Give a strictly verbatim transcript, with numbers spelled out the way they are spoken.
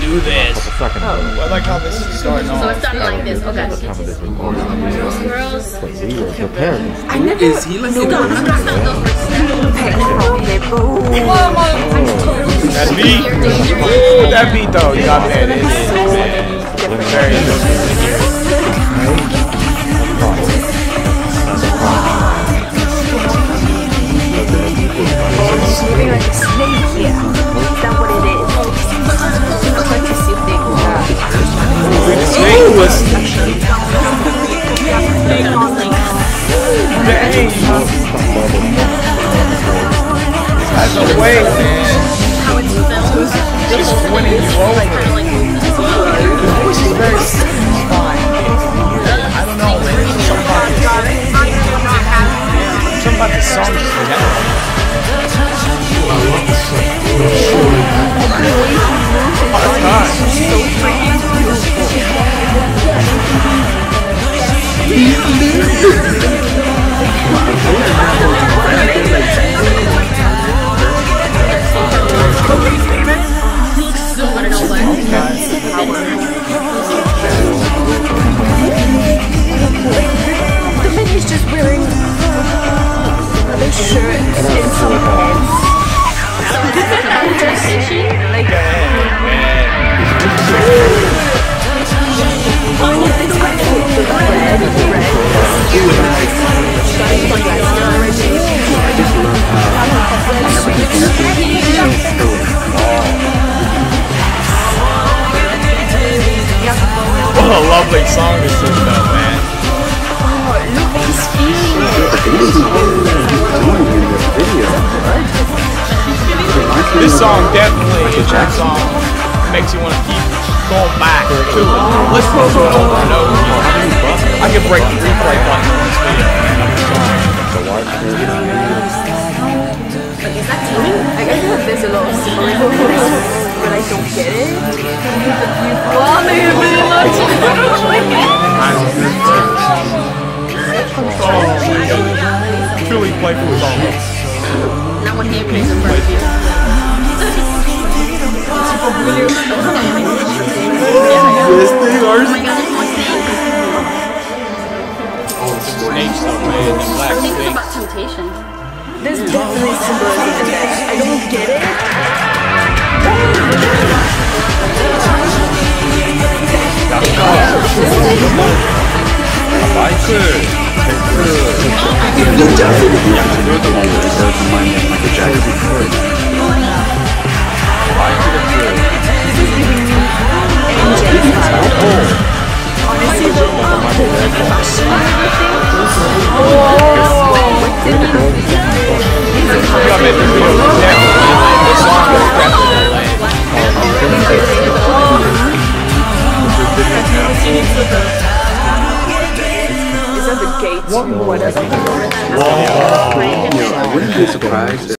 do this. Oh, I like how this is starting off. So it's starting like this. Okay. Girls. I never. Is he listening? That beat, Ooh, that beat though, you got that. It is, man. Very interesting. Moving like a snake here. Is that what it is? I'm trying to see if they can The snake was. Dang. That's a way, man. Just winning you over. Which is very satisfying. I don't know, man. Something about the song just general. The man is just wearing a shirt and some pants. Like, what a lovely song this is, though, man. oh, look, he's feeling it. This song definitely is that song makes you want to keep going back to it. Listen to it over and over again. I can break the replay button on this video, man. I'm sorry. I guess that there's a lot of symbolism for this, but I don't get it. Wow, they have been lots of Truly playful song. Not when he plays in front of you. Yes, they are. Oh my god, it's my snake. Snakes, though, man. The black I think it's snake. about temptation. There's definitely symbolism in this. I don't get it. I could. You definitely have to do the one that deserves the money of Michael Jackson. I could have good. Honestly, though, fashion and everything. You got me the video. Definitely. This song is definitely Is that the gate to whatever? You know, I wouldn't be surprised if